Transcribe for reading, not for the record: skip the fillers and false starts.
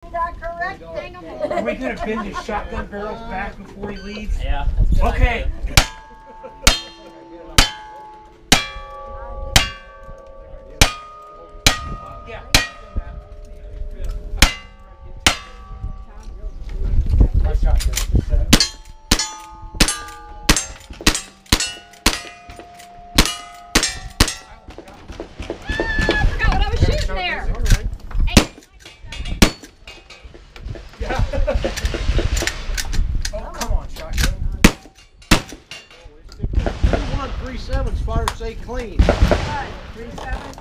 that correct? Hang 'em on. Are we going to bend his shotgun barrels back before he leaves? Yeah. That's a good Okay. idea. Yeah. My shotgun is set. I forgot what I was shooting there. All right. Yeah. Oh, come on, shotgun. 3-1, 3-7's fire safe clean. What? 3-7?